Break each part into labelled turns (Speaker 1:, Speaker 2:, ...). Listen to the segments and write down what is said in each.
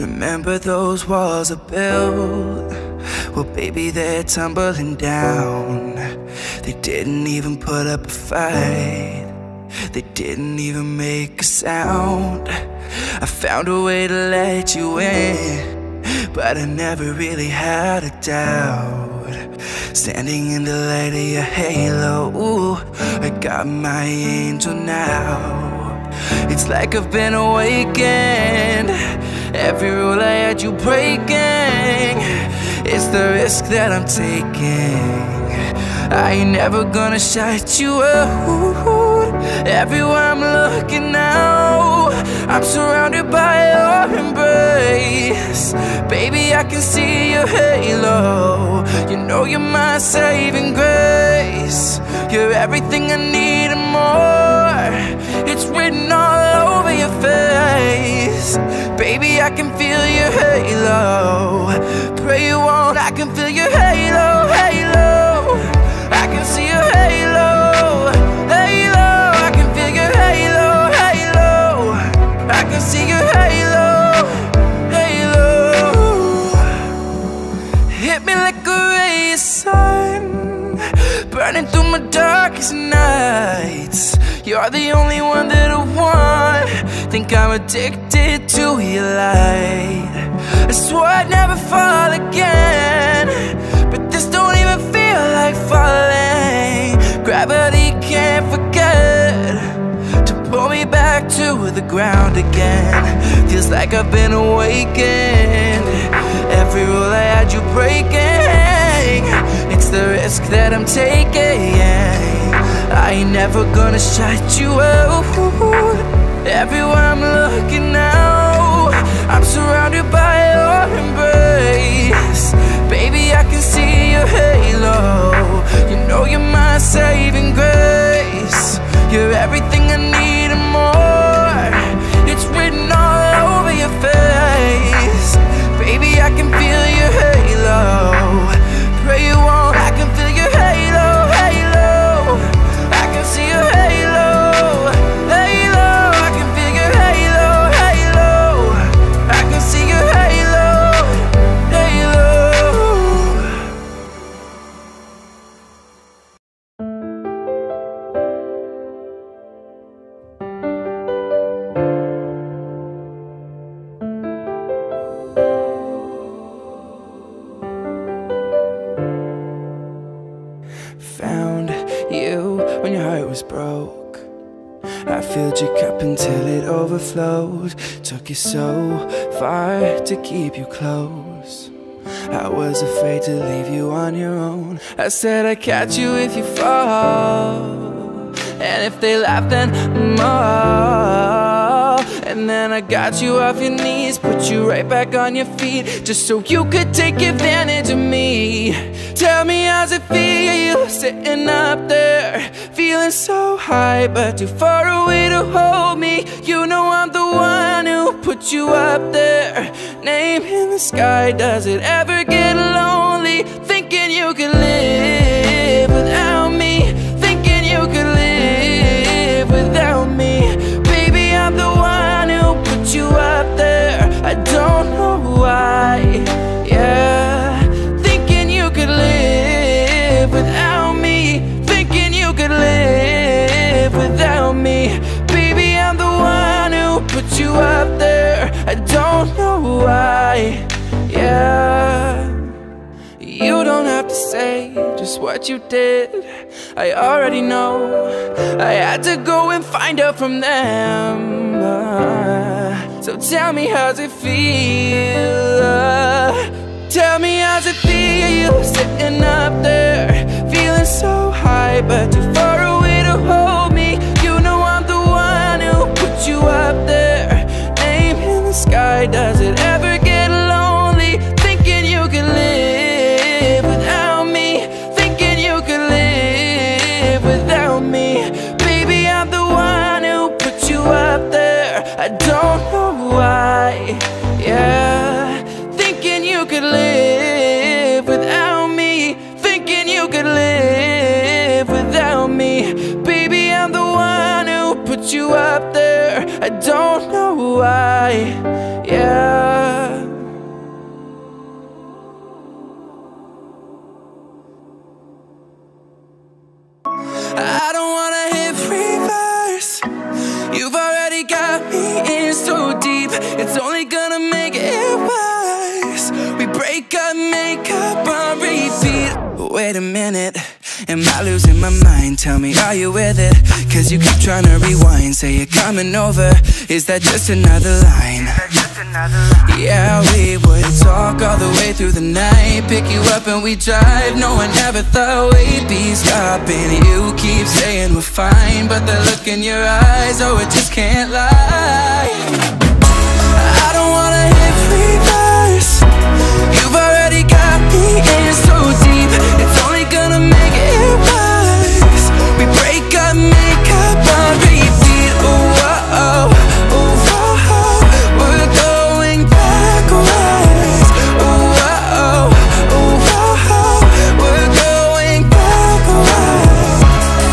Speaker 1: Remember those walls are built? Well, baby, they're tumbling down. They didn't even put up a fight. They didn't even make a sound. I found a way to let you in, but I never really had a doubt. Standing in the light of your halo, ooh, I got my angel now. It's like I've been awakened. Every rule I had you breaking, it's the risk that I'm taking. I ain't never gonna shut you out. Everywhere I'm looking now, I'm surrounded by your embrace. Baby, I can see your halo. You know you're my saving grace. You're everything I need and more. It's written all over your face. Baby, I can feel your halo. Pray you won't, I can feel your halo, halo. I can see your halo, halo. I can feel your halo, halo. I can see your halo, halo. Hit me like a ray of sun, burning through my darkest nights. You're the only one that I want. Think I'm addicted to your light. I swore I'd never fall again, but this don't even feel like falling. Gravity can't forget to pull me back to the ground again. Feels like I've been awakened. Every rule I had you breaking, it's the risk that I'm taking. I ain't never gonna shut you out. Everywhere I'm looking now, I'm surrounded by your embrace. Baby, I can see your halo. You know you're my saving grace. You're everything I need and more. It's written all over your face. Baby, I can feel your halo. Pray you won't, I can feel your halo, halo. I can see your halo, halo. I can feel your halo, halo. I can see your halo, halo. Found you when your heart was broke. I filled your cup until it overflowed. Took you so far to keep you close. I was afraid to leave you on your own. I said I'd catch you if you fall, and if they laugh then more. And then I got you off your knees, put you right back on your feet, just so you could take advantage of me. Tell me, how's it feel sitting up there, feeling so high but too far away to hold me? You know I'm the one who put you up there, name in the sky. Does it ever get lonely thinking you could live without me, thinking you could live without me? Baby, I'm the one who put you up there. I don't know why, yeah. Thinking you could live without me, thinking you could live without me. Baby, I'm the one who put you up there. I don't know why, yeah. You don't have to say just what you did, I already know. I had to go and find out from them. So tell me, how's it feel? Tell me, how's it feel sitting up there, feeling so high but too far away to hold me? You know I'm the one who put you up there, name in the sky. Does it ever get lonely thinking you could live without me, thinking you could live without me? Baby, I'm the one who put you up there. I don't know why, yeah. Thinking you could live without me, thinking you could live without me. Baby, I'm the one who put you up there. I don't know why, yeah. wait a minute, am I losing my mind? Tell me, are you with it? Cause you keep trying to rewind. Say you're coming over, is that just another line? Yeah, we would talk all the way through the night, pick you up and we drive. No one ever thought we'd be stopping. You keep saying we're fine, but the look in your eyes, oh, it just can't lie. I don't wanna hit reverse. You've already got me in so deep, it's only gonna make it worse. We break up, make up on repeat. Oh, oh, oh, oh, oh. We're going backwards. Oh, oh, oh, oh, oh. We're going backwards.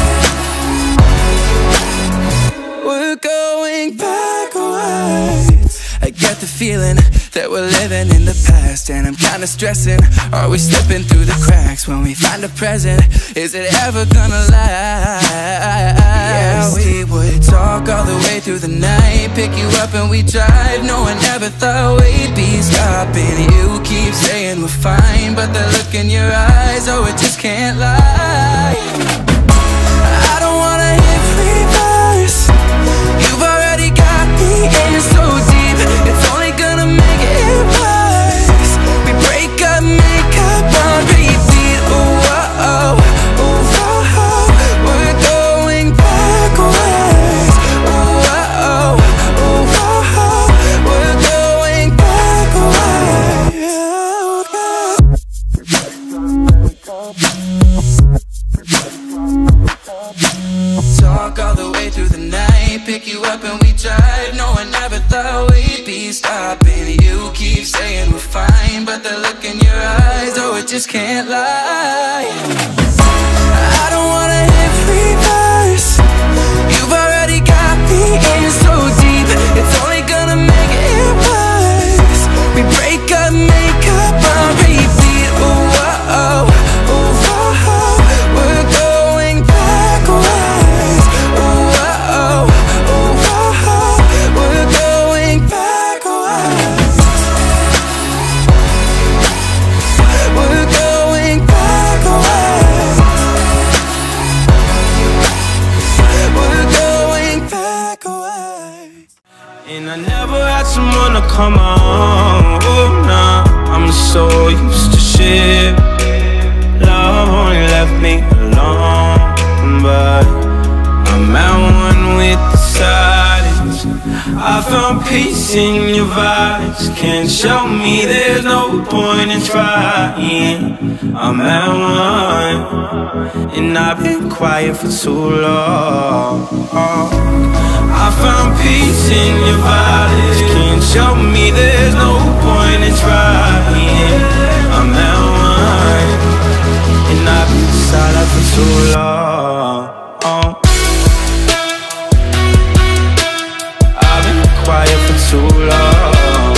Speaker 1: We're going backwards. I get the feeling that we're living in the past, and I'm kinda stressing. Are we slipping through the cracks when we find a present? Is it ever gonna last? Yeah, we would talk all the way through the night, pick you up and we drive. No one ever thought we'd be stopping. You keep saying we're fine, but the look in your eyes, oh, it just can't lie. I don't wanna hit reverse. You've already got me in so deep, it's only gonna make it worse. We break up, make up on repeat. Oh, oh, oh, oh, oh. We're going backwards. Oh, oh, oh, oh, oh. We're going backwards. Talk all the way through the night, pick you up and we drive. No one ever thought we'd be stopping. You keep saying we're fine, but the look in your eyes, oh, it just can't lie. I don't wanna hit reverse. You've already got me in so deep, it's only gonna make it worse. We break up, make up on repeat. Oh, oh, oh, oh, oh. We're going backwards. Oh, oh, oh, oh, oh. We're going backwards. We're going backwards. We're going backwards.
Speaker 2: And I never had someone to come on. Oh, nah, I'm so used to shit. Love only left me alone, but I'm at one with the silence. I found peace in your vibes. Can't show me there's no point in trying. I'm at one, and I've been quiet for too long. I found peace in your vibes. Can't show me there's no point in trying. I'm at one, and I've been silent for too long. I've been quiet for too long.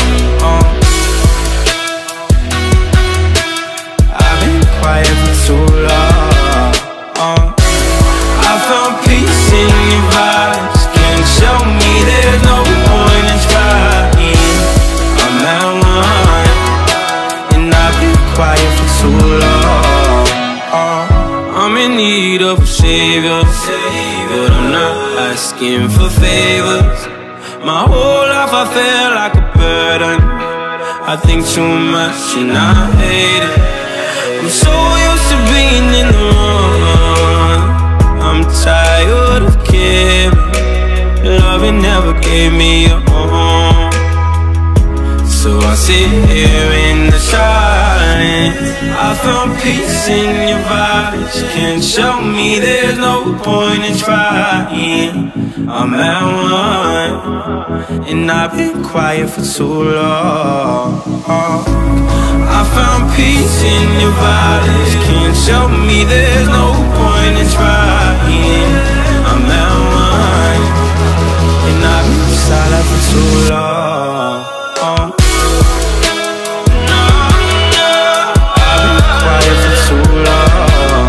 Speaker 2: I've been quiet for too long. I found peace in your vibes. Can't show me there's no point in trying. I'm at one, and I've been quiet for too long. I'm in need of a savior, but I'm not asking for favors. My whole life I feel like a burden. I think too much and I hate it. I'm so used to being in the wrong. I'm tired of caring. Loving never gave me a home. So I sit here in the silence. I found peace in your vibes. Can't show me there's no point in trying. I'm at one, and I've been quiet for too long. I found peace in your vibes. Can't show me there's no point in trying. I'm at one, and I've been silent for too long. I've been quiet for too long.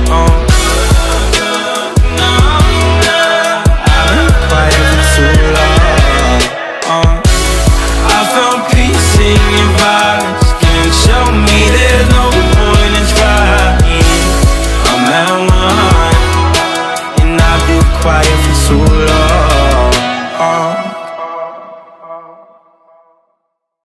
Speaker 2: I've been quiet for too long. I found peace in your vibes. Can't show me there's no point in trying. quiet